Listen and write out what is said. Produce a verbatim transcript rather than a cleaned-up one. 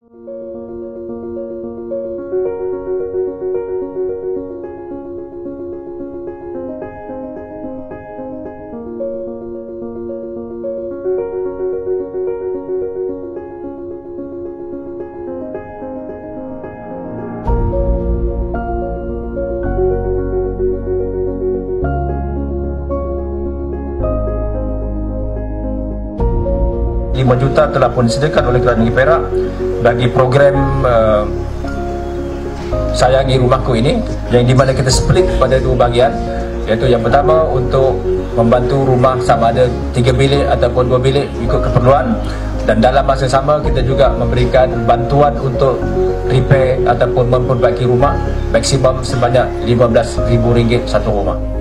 lima juta telah pun disediakan oleh Kerajaan Negeri Perak bagi program uh, Sayangi Rumahku ini, yang di mana kita split pada dua bahagian, iaitu yang pertama untuk membantu rumah sama ada tiga bilik ataupun dua bilik ikut keperluan, dan dalam masa sama kita juga memberikan bantuan untuk repair ataupun memperbaiki rumah maksimum sebanyak lima belas ribu ringgit satu rumah.